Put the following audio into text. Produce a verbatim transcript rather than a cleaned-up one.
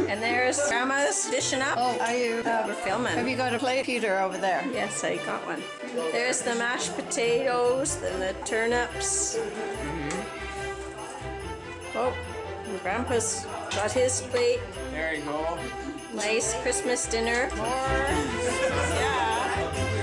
And there's Grandma's dishing up. Oh, are you? Uh, we're filming. Have you got a plate, Peter, over there? Yes, I got one. There's the mashed potatoes, then the turnips. Oh, and Grandpa's got his plate. There you go. Nice Christmas dinner. More. Yeah.